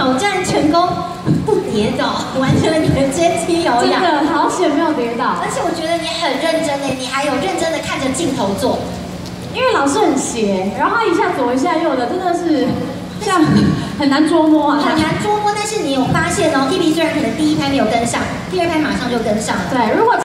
挑战成功，不跌倒，完成了你的阶梯有氧。 真的好险没有跌倒。 而且我觉得你很认真诶，你还有认真的看着镜头做。 因为老师很斜，然后他一下左一下右的，真的是像很难捉摸啊。 很难捉摸，但是你有发现哦 ，Hebe 虽然可能第一拍没有跟上，第二拍马上就跟上了。 对，如果